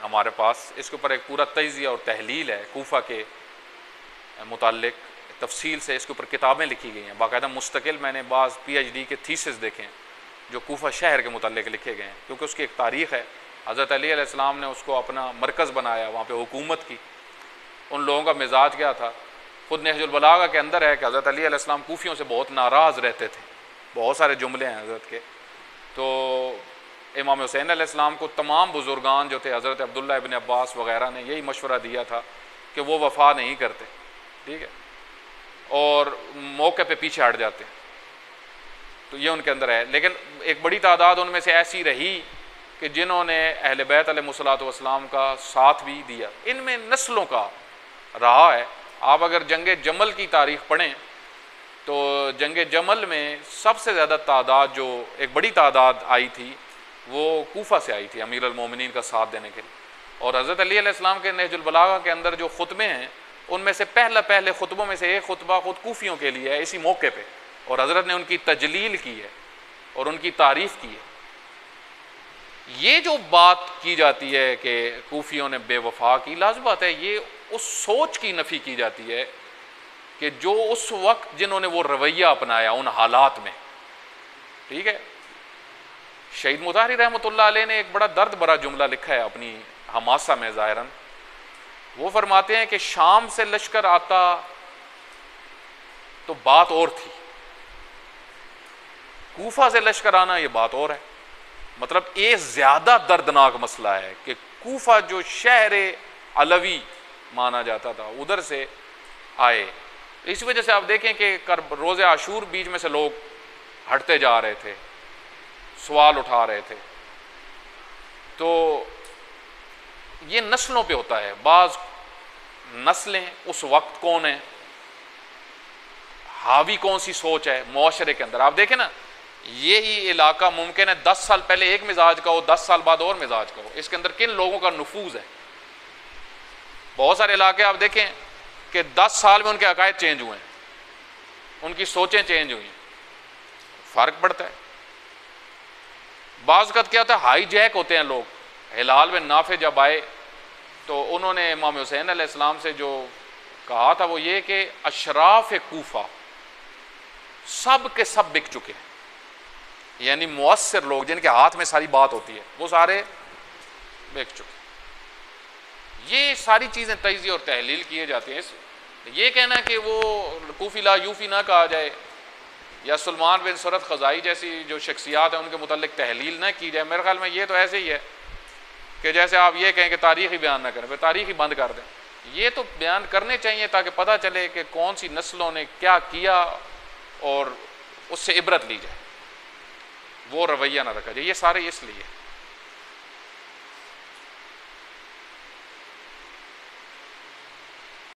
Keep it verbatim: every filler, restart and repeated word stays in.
हमारे पास, इसके ऊपर एक पूरा तज्ज़िया और तहलील है कूफा के मुताल्लिक, तफसील से इसके ऊपर किताबें लिखी गई हैं बाकायदा मुस्तकिल। मैंने बाज़ पी एच डी के थीसिस देखे हैं जो कूफा शहर के मुताल्लिक लिखे गए हैं, क्योंकि उसकी एक तारीख़ है। हज़रत अली अलैहिस्सलाम ने उसको अपना मरकज़ बनाया, वहाँ पे हुकूमत की। उन लोगों का मिजाज क्या था, खुद नहजुल बलागा के अंदर है कि हज़रत अली अलैहिस्सलाम कूफियों से बहुत नाराज़ रहते थे। बहुत सारे जुमले हैं हज़रत के। तो इमाम हुसैन अलैहिस्सलाम को तमाम बुज़ुर्गान जो थे, हज़रत अब्दुल्ला इब्न अब्बास वग़ैरह ने यही मशवरा दिया था कि वो वफ़ा नहीं करते, ठीक है, और मौके पे पीछे हट जाते हैं। तो ये उनके अंदर है। लेकिन एक बड़ी तादाद उनमें से ऐसी रही कि जिन्होंने अहले बैत अलैहिमुस्सलातु वस्सलाम का साथ भी दिया। इनमें नस्लों का रहा है। आप अगर जंग जमल की तारीख़ पढ़ें तो जंग जमल में सबसे ज़्यादा तादाद, जो एक बड़ी तादाद आई थी, वो कूफा से आई थी अमीर अल मोमिनीन का साथ देने के लिए। और हज़रत अली अलैहिस्सलाम के नहजुल बलागा के अंदर जो खुतबे हैं, उनमें से पहले पहले खुतबों में से एक खुतबा खुद कूफियों के लिए है, इसी मौके पे, और हज़रत ने उनकी तजलील की है और उनकी तारीफ़ की है। ये जो बात की जाती है कि कूफियों ने बेवफा की, लाज़िम बात है, ये उस सोच की नफ़ी की जाती है कि जो उस वक्त जिन्होंने वो रवैया अपनाया उन हालात में, ठीक है। शहीद मुताहरी रहमतुल्लाह अलैह ने एक बड़ा दर्द भरा जुमला लिखा है अपनी हमासा में ज़ाहिरन। वो फरमाते हैं कि शाम से लश्कर आता तो बात और थी, कूफा से लश्कर आना ये बात और है। मतलब ये ज़्यादा दर्दनाक मसला है कि कूफा जो शहर अलवी माना जाता था, उधर से आए। इस वजह से आप देखें कि कर रोज़े आशूर बीच में से लोग हटते जा रहे थे, सवाल उठा रहे थे। तो ये नस्लों पे होता है। बाज़ नस्लें उस वक्त कौन है, हावी कौन सी सोच है मुआशरे के अंदर। आप देखें ना, यही इलाका मुमकिन है दस साल पहले एक मिजाज का हो, दस साल बाद और मिजाज का हो। इसके अंदर किन लोगों का नफूज है। बहुत सारे इलाके आप देखें कि दस साल में उनके अकायद चेंज हुए हैं, उनकी सोचें चेंज हुई हैं, फ़र्क पड़ता है। बाज़ क्या होता है, हाई जैक होते हैं लोग। हिलाल में नाफे जब आए तो उन्होंने इमाम हुसैन अलैहिस्सलाम से जो कहा था वो ये कि अशराफ कूफा सब के सब बिक चुके हैं, यानी मुअस्सिर लोग जिनके हाथ में सारी बात होती है वो सारे बिक चुके। ये सारी चीज़ें तज्ज़िया और तहलील किए जाते हैं। ये कहना कि वो कूफी ला यूफी ना कहा जाए या सुलेमान बिन सुरत ख़ज़ाई जैसी जो शख्सियात हैं उनके मुतल्लिक तहलील ना की जाए, मेरे ख्याल में ये तो ऐसे ही है कि जैसे आप ये कहें कि तारीख़ ही बयान ना करें, फिर तारीख़ ही बंद कर दें। ये तो बयान करने चाहिए ताकि पता चले कि कौन सी नस्लों ने क्या किया और उससे इबरत ली जाए, वो रवैया ना रखा जाए। ये सारे इसलिए